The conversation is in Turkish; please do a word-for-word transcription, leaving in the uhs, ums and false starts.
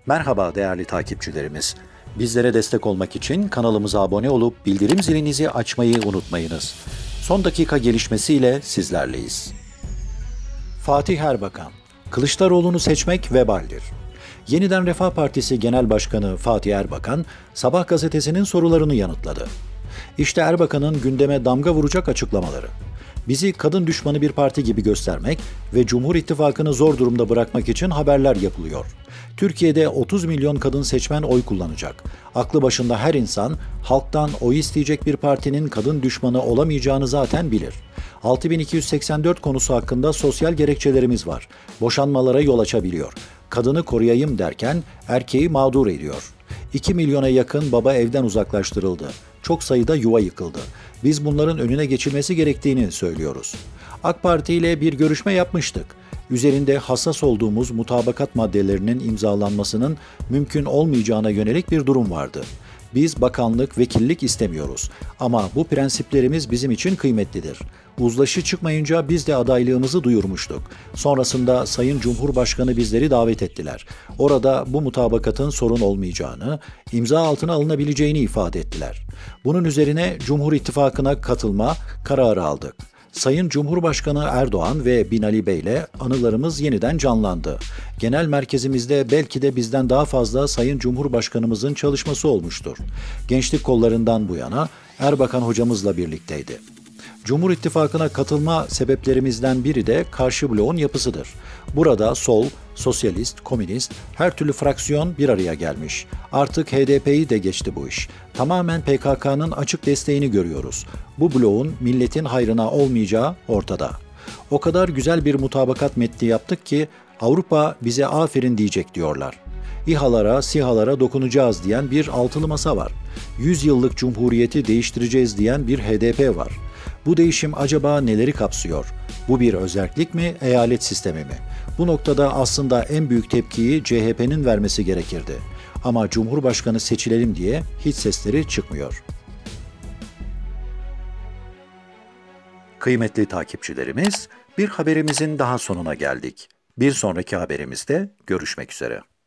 Merhaba değerli takipçilerimiz. Bizlere destek olmak için kanalımıza abone olup bildirim zilinizi açmayı unutmayınız. Son dakika gelişmesiyle sizlerleyiz. Fatih Erbakan, Kılıçdaroğlu'nu seçmek vebaldir. Yeniden Refah Partisi Genel Başkanı Fatih Erbakan, Sabah gazetesinin sorularını yanıtladı. İşte Erbakan'ın gündeme damga vuracak açıklamaları. Bizi kadın düşmanı bir parti gibi göstermek ve Cumhur İttifakı'nı zor durumda bırakmak için haberler yapılıyor. Türkiye'de otuz milyon kadın seçmen oy kullanacak. Aklı başında her insan halktan oy isteyecek bir partinin kadın düşmanı olamayacağını zaten bilir. altı bin iki yüz seksen dört konusu hakkında sosyal gerekçelerimiz var. Boşanmalara yol açabiliyor. Kadını koruyayım derken erkeği mağdur ediyor. iki milyona yakın baba evden uzaklaştırıldı. Çok sayıda yuva yıkıldı. Biz bunların önüne geçilmesi gerektiğini söylüyoruz. AK Parti ile bir görüşme yapmıştık. Üzerinde hassas olduğumuz mutabakat maddelerinin imzalanmasının mümkün olmayacağına yönelik bir durum vardı. Biz bakanlık, vekillik istemiyoruz. Ama bu prensiplerimiz bizim için kıymetlidir. Uzlaşı çıkmayınca biz de adaylığımızı duyurmuştuk. Sonrasında Sayın Cumhurbaşkanı bizleri davet ettiler. Orada bu mutabakatın sorun olmayacağını, imza altına alınabileceğini ifade ettiler. Bunun üzerine Cumhur İttifakı'na katılma kararı aldık. Sayın Cumhurbaşkanı Erdoğan ve Binali Bey'le anılarımız yeniden canlandı. Genel merkezimizde belki de bizden daha fazla Sayın Cumhurbaşkanımızın çalışması olmuştur. Gençlik kollarından bu yana Erbakan hocamızla birlikteydi. Cumhur İttifakı'na katılma sebeplerimizden biri de karşı bloğun yapısıdır. Burada sol, sosyalist, komünist, her türlü fraksiyon bir araya gelmiş. Artık H D P'yi de geçti bu iş. Tamamen P K K'nın açık desteğini görüyoruz. Bu bloğun milletin hayrına olmayacağı ortada. O kadar güzel bir mutabakat metni yaptık ki Avrupa bize aferin diyecek diyorlar. İHA'lara, SİHA'lara dokunacağız diyen bir altılı masa var. yüz yıllık cumhuriyeti değiştireceğiz diyen bir H D P var. Bu değişim acaba neleri kapsıyor? Bu bir özerklik mi, eyalet sistemi mi? Bu noktada aslında en büyük tepkiyi C H P'nin vermesi gerekirdi. Ama Cumhurbaşkanı seçilelim diye hiç sesleri çıkmıyor. Kıymetli takipçilerimiz, bir haberimizin daha sonuna geldik. Bir sonraki haberimizde görüşmek üzere.